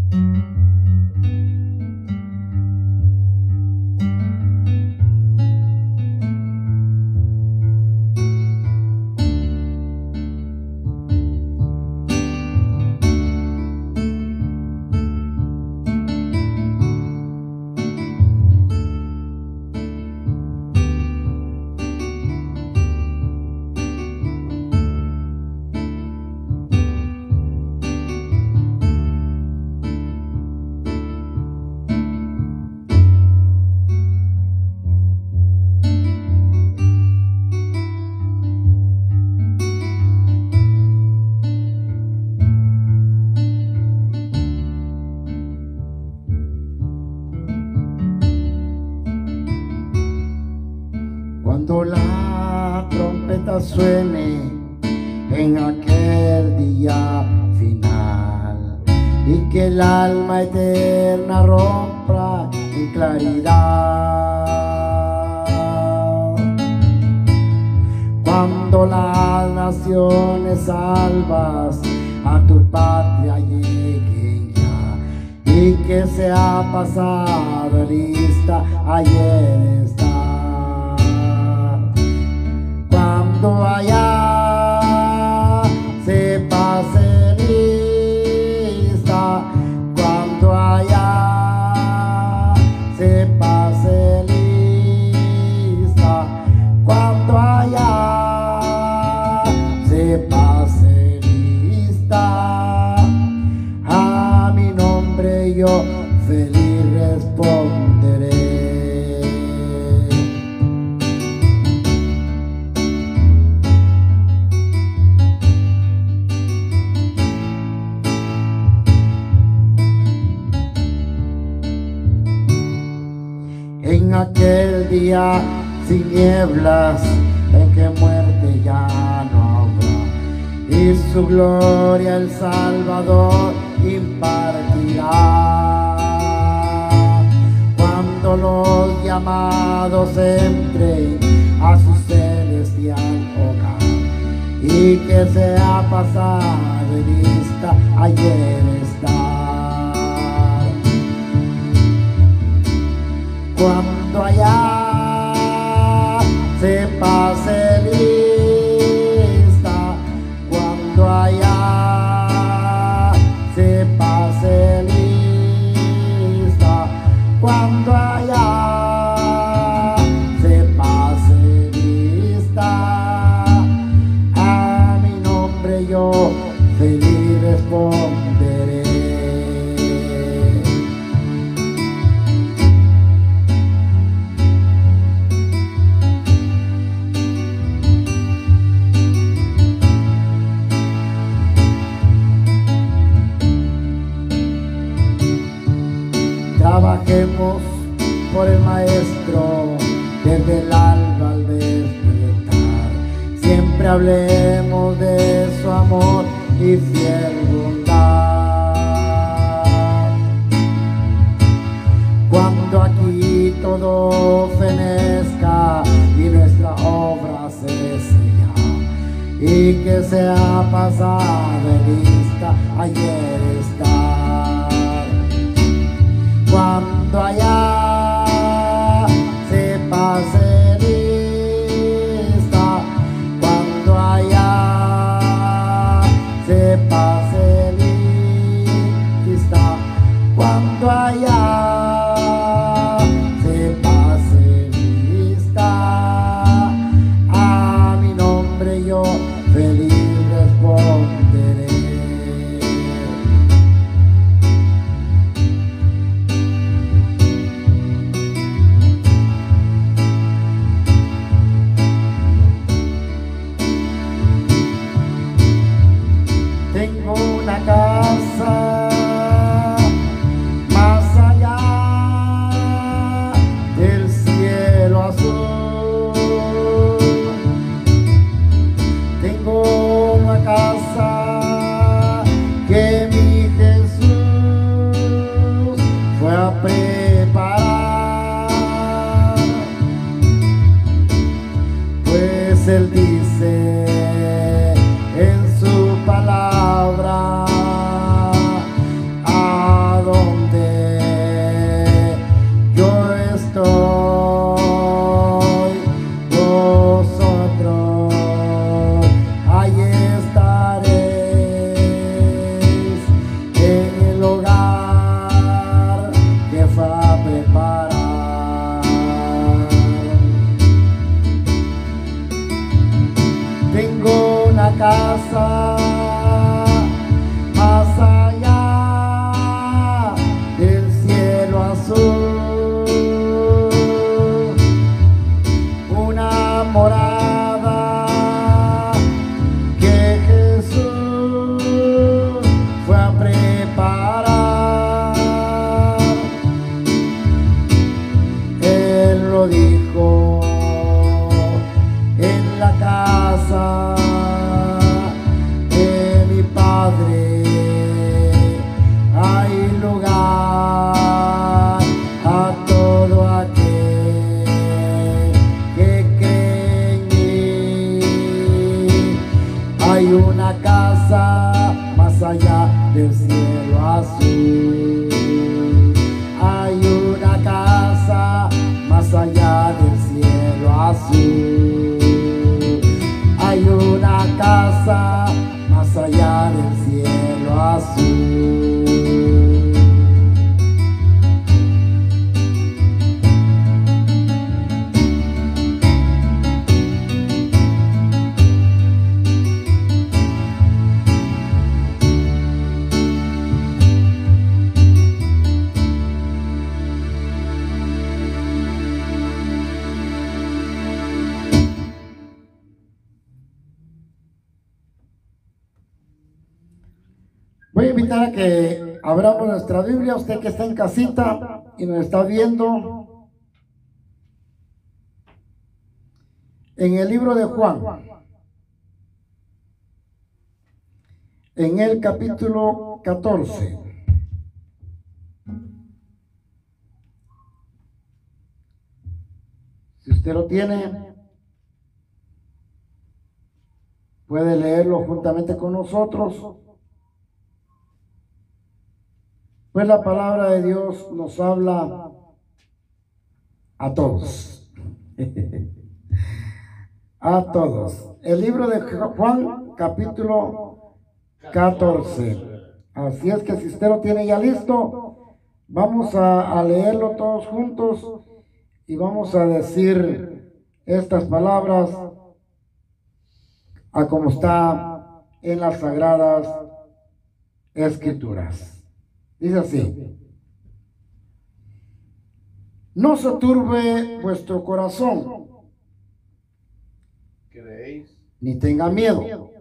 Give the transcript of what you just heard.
Cuando la trompeta suene en aquel día final y que el alma eterna rompa en claridad, cuando las naciones salvas a tu patria lleguen ya y que sea pasado lista ayer está. Cuando allá se pase lista, cuando allá se pase lista, cuando allá se pase lista, a mi nombre yo feliz responderé. En aquel día sin nieblas, en que muerte ya no habrá, y su gloria el Salvador impartirá. Cuando los llamados entren a su celestial hogar y que sea pasado lista ayer está. Cuando allá se pase lista, cuando allá se pase lista, cuando allá se pase lista, a mi nombre yo feliz responderé. Trabajemos por el Maestro desde el alba al despertar. Siempre hablemos de su amor y fiel bondad. Cuando aquí todo fenezca y nuestra obra se sella y que sea pasada lista ayer está. Cuando allá se pase lista, cuando allá se pase lista, cuando allá se pase lista, a mi nombre yo feliz responderé. azul. Hay una casa más allá del cielo azul. Hay una casa más allá del cielo azul. Voy a invitar a que abramos nuestra Biblia, usted que está en casita y nos está viendo, en el libro de Juan, en el capítulo 14. Si usted lo tiene, puede leerlo juntamente con nosotros. Pues la palabra de Dios nos habla a todos. A todos. El libro de Juan, capítulo 14. Así es que si usted lo tiene ya listo, vamos a leerlo todos juntos y vamos a decir estas palabras a como está en las Sagradas Escrituras. Dice así: no se turbe vuestro corazón, ¿Creéis? ni tenga miedo.